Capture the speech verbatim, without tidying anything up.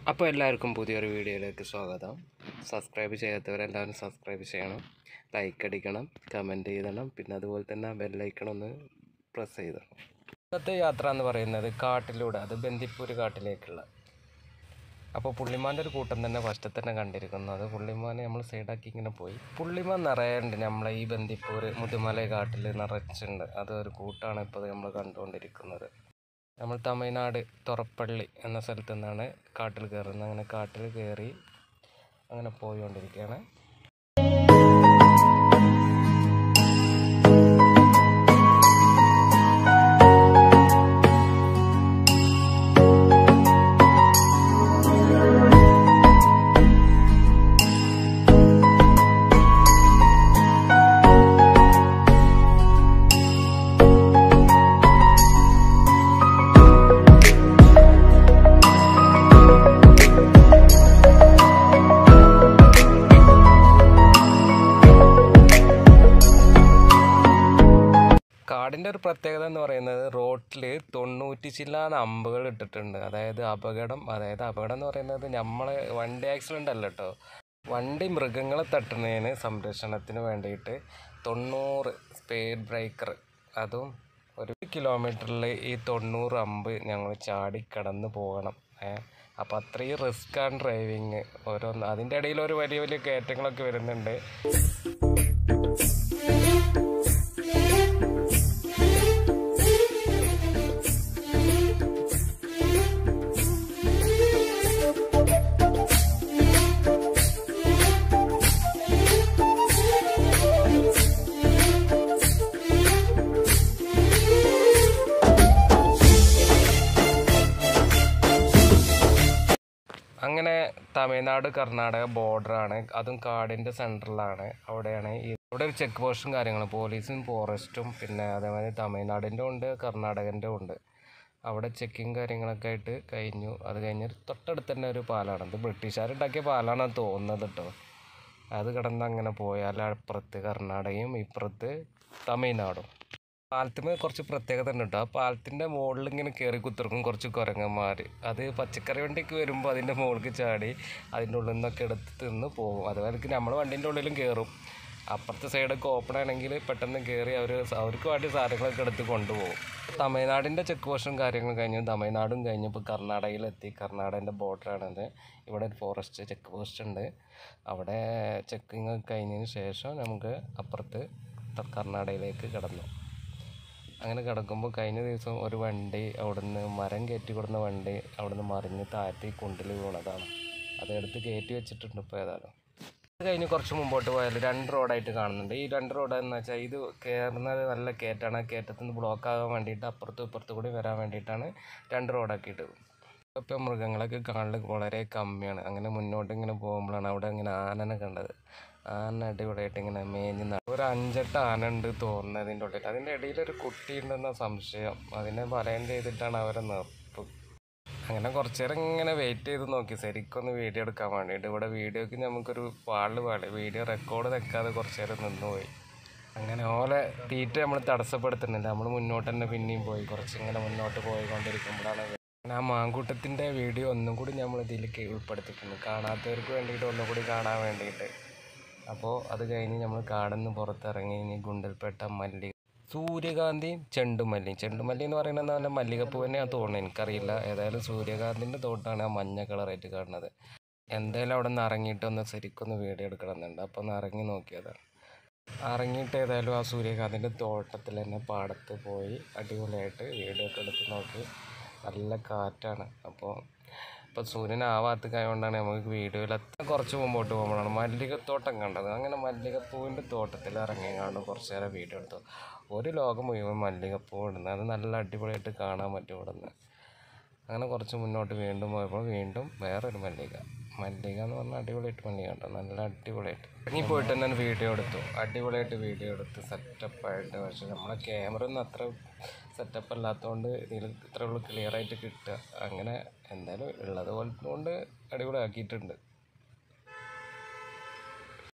അപ്പോൾ എല്ലാവർക്കും പുതിയൊരു വീഡിയോയിലേക്ക് സ്വാഗതം. സബ്സ്ക്രൈബ് ചെയ്യാത്തവരെല്ലാവരും സബ്സ്ക്രൈബ് ചെയ്യണം, ലൈക്ക് അടിക്കണം, കമൻറ്റ് ചെയ്യണം, പിന്നെ അതുപോലെ തന്നെ ബെല്ലൈക്കൺ ഒന്ന് പ്രസ് ചെയ്തണം. ഇന്നത്തെ യാത്ര എന്ന് പറയുന്നത് കാട്ടിലൂടെ, അത് ബന്ദിപ്പൂർ കാട്ടിലേക്കുള്ള. അപ്പോൾ പുള്ളിമാൻ്റെ ഒരു കൂട്ടം തന്നെ ഫസ്റ്റ് തന്നെ കണ്ടിരിക്കുന്നത്. പുള്ളിമാനെ നമ്മൾ സൈഡാക്കി ഇങ്ങനെ പോയി. പുള്ളിമാൻ നിറയുണ്ട് നമ്മളെ ഈ ബന്ദിപ്പൂർ മുതുമല കാട്ടിൽ നിറച്ചുണ്ട്. അതൊരു കൂട്ടാണ് ഇപ്പോൾ നമ്മൾ കണ്ടുകൊണ്ടിരിക്കുന്നത്. നമ്മൾ തമിഴ്നാട് തൊറപ്പള്ളി എന്ന സ്ഥലത്തു നിന്നാണ് കാട്ടിൽ കയറുന്നത്. അങ്ങനെ കാട്ടിൽ കയറി അങ്ങനെ പോയിക്കൊണ്ടിരിക്കുകയാണ്. കാടിൻ്റെ ഒരു പ്രത്യേകത എന്ന് പറയുന്നത് റോട്ടിൽ തൊണ്ണൂറ്റി ചില്ലാൻ അമ്പുകൾ ഇട്ടിട്ടുണ്ട്. അതായത് അപകടം അതായത് അപകടം എന്ന് പറയുന്നത് നമ്മളെ വണ്ടി ആക്സിഡൻ്റ് അല്ല കേട്ടോ, വണ്ടി മൃഗങ്ങളെ തട്ടുന്നതിന് സംരക്ഷണത്തിന് വേണ്ടിയിട്ട് തൊണ്ണൂറ് സ്പീഡ് ബ്രേക്കർ, അതും ഒരു കിലോമീറ്ററിൽ ഈ തൊണ്ണൂറ് അമ്പ് ഞങ്ങൾ ചാടി കടന്ന് പോകണം. ഏഹ് അപ്പോൾ അത്രയും റിസ്ക്കാണ് ഡ്രൈവിങ്. ഓരോന്ന് അതിൻ്റെ ഇടയിൽ ഒരു വലിയ വലിയ കയറ്റങ്ങളൊക്കെ വരുന്നുണ്ട്. അങ്ങനെ തമിഴ്നാട് കർണാടക ബോർഡറാണ്, അതും കാടിൻ്റെ സെൻറ്ററിലാണ്. അവിടെയാണ് ഈ ഇവിടെ ഒരു ചെക്ക് പോസ്റ്റും കാര്യങ്ങളും, പോലീസും ഫോറസ്റ്റും, പിന്നെ അതേമാതിരി തമിഴ്നാടിൻ്റെ ഉണ്ട് കർണാടകൻ്റെ ഉണ്ട്. അവിടെ ചെക്കിങ് കാര്യങ്ങളൊക്കെ ആയിട്ട് കഴിഞ്ഞു. അത് കഴിഞ്ഞ് തൊട്ടടുത്ത് തന്നെ ഒരു പാലാണ്. അത് ബ്രിട്ടീഷുകാരുണ്ടാക്കിയ പാലാണെന്ന് തോന്നുന്നത് കേട്ടോ. അത് കിടന്ന് അങ്ങനെ പോയാൽ അപ്പുറത്ത് കർണാടകയും ഇപ്പുറത്ത് തമിഴ്നാടും. പാലത്തിന് കുറച്ച് പ്രത്യേകത ഉണ്ട് കേട്ടോ. ആ പാലത്തിൻ്റെ മുകളിൽ ഇങ്ങനെ കയറി കുത്തിറക്കും കുറച്ച് കുരങ്ങന്മാർ. അത് പച്ചക്കറി വണ്ടിക്ക് വരുമ്പോൾ അതിൻ്റെ മുകളിലേക്ക് ചാടി അതിൻ്റെ ഉള്ളിൽ നിന്നൊക്കെ എടുത്ത് തിന്ന് പോകും. അതുപോലെ നമ്മൾ വണ്ടീൻ്റെ ഉള്ളിലും കയറും. അപ്പുറത്തെ സൈഡൊക്കെ ഓപ്പൺ ആണെങ്കിൽ പെട്ടെന്ന് കയറി അവർ അവർക്ക് വേണ്ടി സാധനങ്ങളൊക്കെ എടുത്ത് കൊണ്ടുപോകും. തമിഴ്നാടിൻ്റെ ചെക്ക് പോസ്റ്റും കാര്യങ്ങളും കഴിഞ്ഞു. തമിഴ്നാടും കഴിഞ്ഞു ഇപ്പോൾ കർണാടകയിലെത്തി. കർണാടകൻ്റെ ബോർഡറാണത്. ഇവിടെ ഒരു ഫോറസ്റ്റ് ചെക്ക് പോസ്റ്റ് ഉണ്ട്. അവിടെ ചെക്കിങ് കഴിഞ്ഞതിന് ശേഷം നമുക്ക് അപ്പുറത്ത് കർണാടകയിലേക്ക് കടന്നു. അങ്ങനെ കിടക്കുമ്പോൾ കഴിഞ്ഞ ദിവസം ഒരു വണ്ടി അവിടുന്ന് മരം കയറ്റി കൊടുക്കുന്ന വണ്ടി അവിടുന്ന് മറിഞ്ഞ് താഴ്ത്തി കുണ്ടിൽ വീണതാണ്. അതെടുത്ത് കയറ്റി വെച്ചിട്ടുണ്ട് ഇപ്പോൾ. ഏതായാലും അത് കഴിഞ്ഞ് കുറച്ച് മുമ്പോട്ട് പോയാൽ രണ്ട് റോഡായിട്ട് കാണുന്നുണ്ട്. ഈ രണ്ട് റോഡെന്ന് വെച്ചാൽ ഇത് കയറുന്നത് നല്ല കയറ്റാണ്. കയറ്റത്തിൽ നിന്ന് ബ്ലോക്ക് ആകാൻ വേണ്ടിയിട്ട് അപ്പുറത്തും ഇപ്പുറത്തും കൂടി വരാൻ വേണ്ടിയിട്ടാണ് രണ്ട് റോഡാക്കിയിട്ട്. ഇപ്പം മൃഗങ്ങളൊക്കെ കാണൽ വളരെ കമ്മിയാണ്. അങ്ങനെ മുന്നോട്ട് ഇങ്ങനെ പോകുമ്പോഴാണ് അവിടെ ഇങ്ങനെ ആനനെ കണ്ടത്. ആന അടിപൊളിയായിട്ട് ഇങ്ങനെ മേഞ്ഞ് ഒരു അഞ്ചെട്ട് ആന ഉണ്ട് തോന്നുന്നതിൻ്റെ ഉള്ളിൽ. അതിൻ്റെ ഇടയിലൊരു കുട്ടി ഉണ്ടെന്ന സംശയം. അതിനെ വലയം ചെയ്തിട്ടാണ് അവരെ നിർത്തും. അങ്ങനെ കുറച്ച് നേരം ഇങ്ങനെ വെയിറ്റ് ചെയ്ത് നോക്കി ശരിക്കൊന്ന് വീഡിയോ എടുക്കാൻ വേണ്ടിയിട്ട്. ഇവിടെ വീഡിയോക്ക് നമുക്കൊരു പാള് പാടി വീഡിയോ റെക്കോർഡ് വെക്കാതെ കുറച്ച് നേരം നിന്നുപോയി. അങ്ങനെ ഓലെ തീറ്റ നമ്മൾ തടസ്സപ്പെടുത്തുന്നില്ല. നമ്മൾ മുന്നോട്ട് തന്നെ പിന്നെയും പോയി കുറച്ചിങ്ങനെ മുന്നോട്ട് പോയിക്കൊണ്ടിരിക്കുമ്പോഴാണ് ആ മാങ്കൂട്ടത്തിൻ്റെ വീഡിയോ ഒന്നും കൂടി നമ്മൾ ഇതിലേക്ക് ഉൾപ്പെടുത്തിയിട്ടുണ്ട്, കാണാത്തവർക്ക് വേണ്ടിയിട്ട് ഒന്നും കൂടി കാണാൻ വേണ്ടിയിട്ട്. അപ്പോൾ അത് കഴിഞ്ഞ് നമ്മൾ കാടിന്ന് പുറത്തിറങ്ങി ഇനി ഗുണ്ടൽപേട്ട മല്ലി സൂര്യകാന്തിയും ചെണ്ടുമല്ലിയും. ചെണ്ടുമല്ലി എന്ന് പറയുന്നത് നല്ല മല്ലികപ്പൂ തന്നെയാണ് തോന്നുന്നത്, എനിക്കറിയില്ല. ഏതായാലും സൂര്യകാന്തിൻ്റെ തോട്ടാണ് ആ മഞ്ഞ കളറായിട്ട് കാണുന്നത്. എന്തായാലും അവിടെ നിന്ന് ഇറങ്ങിയിട്ടൊന്ന് ശരിക്കൊന്ന് വീഡിയോ എടുക്കണമെന്നുണ്ട്. അപ്പോൾ ഒന്ന് ഇറങ്ങി നോക്കിയതാണ്. ഇറങ്ങിയിട്ട് ഏതായാലും ആ സൂര്യകാന്തിൻ്റെ തോട്ടത്തിൽ തന്നെ പാടത്ത് പോയി അടിപൊളിയായിട്ട് വീഡിയോ ഒക്കെ എടുത്ത് നോക്കി. നല്ല കാറ്റാണ്. അപ്പോൾ ഇപ്പോൾ സൂര്യൻ ആ ഭാഗത്തേക്കായതുകൊണ്ടാണ് നമുക്ക് വീഡിയോയിൽ അത്ര കുറച്ച് മുമ്പോട്ട് പോകുമ്പോഴാണ് മല്ലികത്തോട്ടം കണ്ടത്. അങ്ങനെ മല്ലികപ്പൂവിൻ്റെ തോട്ടത്തിൽ ഇറങ്ങിയാണ്ട് കുറച്ച് നേരം വീഡിയോ എടുത്തു. ഒരു ലോകം മുഴുവൻ മല്ലികപ്പൂ ഇടുന്നത്, അത് നല്ല അടിപൊളിയായിട്ട് കാണാൻ പറ്റും ഇവിടെ നിന്ന്. അങ്ങനെ കുറച്ച് മുന്നോട്ട് വീണ്ടും പോയപ്പോൾ വീണ്ടും വേറൊരു മല്ലിക മല്ലിക എന്ന് പറഞ്ഞാൽ അടിപൊളിയായിട്ട് മല്ലിക കേട്ടോ, നല്ല അടിപൊളിയായിട്ട്. ഇറങ്ങി പോയിട്ട് തന്നെ വീഡിയോ എടുത്തു, അടിപൊളിയായിട്ട് വീഡിയോ എടുത്ത് സെറ്റപ്പായിട്ട്. പക്ഷേ നമ്മളെ ക്യാമറ ഒന്നും അത്ര സെറ്റപ്പ് അല്ലാത്തതുകൊണ്ട് ഇതിൽ ഇത്ര ഉള്ളു ക്ലിയറായിട്ട് കിട്ടുക. അങ്ങനെ എന്തായാലും ഉള്ളത് പോലെ കൊണ്ട് അടിപൊളിയാക്കിയിട്ടുണ്ട്.